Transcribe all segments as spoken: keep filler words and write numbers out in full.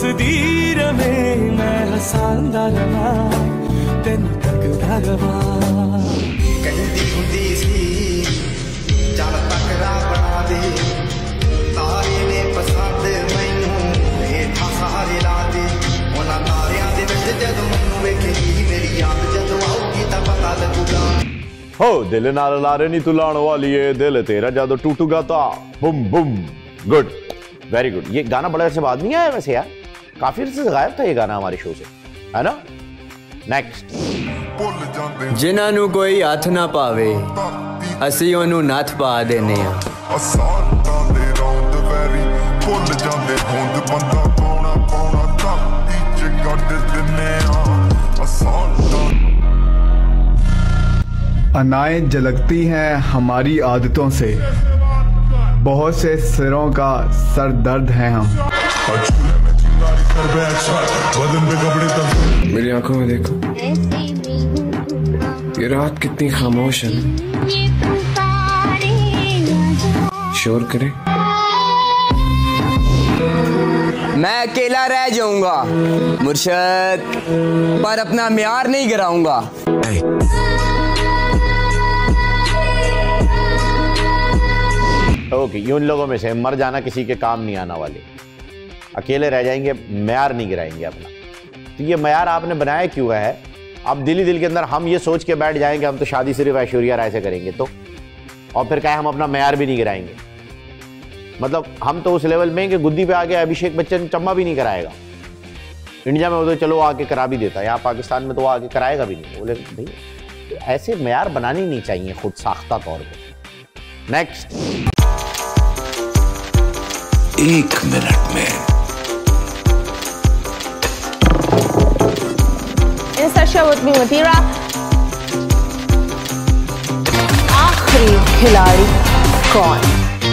तस्दीर में मैं हसांदा रहा तेन तकदा रहा कहती हुंदी सी चल तकदा बना दे तारे ने पसंद मैनू हेठा सारे ला दे उन्हां तारियां दे विच जदों मैनू वेखेगी मेरी याद जदों आऊगी तां पता लगूगा हो दिल नाल लारे नी तू लाण वाली है दिल तेरा जादू टूटूगा ता बुम बुम। Good, very good. ये गाना बड़े अरसे बाद नहीं आया वैसे यार, काफी अरसे से गायब था ये गाना हमारे शो से, है ना। नेक्स्ट। जिन्हां नू कोई हथ ना पावे असी ओनू नथ पा देने आ। अनाएं जलकती हैं हमारी आदतों से, बहुत से सिरों का सर दर्द है हम। मेरी आंखों में देखो, ये रात कितनी खामोश है, शोर करे। मैं अकेला रह जाऊंगा मुर्शद, पर अपना म्यार नहीं गिराऊंगा। ओके, okay, उन लोगों में से मर जाना किसी के काम नहीं आना वाले, अकेले रह जाएंगे, म्यार नहीं गिराएंगे अपना। तो ये म्यार आपने बनाया क्यों है? अब दिल ही दिल के अंदर हम ये सोच के बैठ जाएंगे हम तो शादी सिर्फ ऐश्वर्या राय से करेंगे तो, और फिर क्या हम अपना म्यार भी नहीं गिराएंगे। मतलब हम तो उस लेवल में कि गुद्दी पे आके अभिषेक बच्चन चम्मा भी नहीं कराएगा। इंडिया में वो तो चलो आके करा भी देता है, यहाँ पाकिस्तान में तो वो आके कराएगा भी नहीं। बोले भाई ऐसे म्यार बनानी नहीं चाहिए खुद साख्ता तौर पर। नेक्स्ट। एक मिनट में Insert with me Matira। आखिरी खिलाड़ी कौन?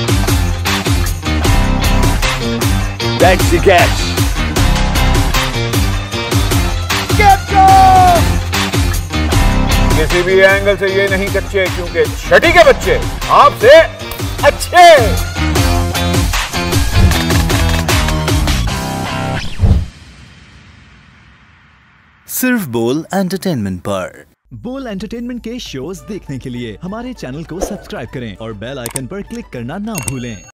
That's the catch। किसी भी एंगल से ये नहीं कच्चे, क्योंकि छठी के बच्चे आपसे अच्छे। सिर्फ बोल एंटरटेनमेंट पर। बोल एंटरटेनमेंट के शोज देखने के लिए हमारे चैनल को सब्सक्राइब करें और बेल आइकन पर क्लिक करना ना भूलें।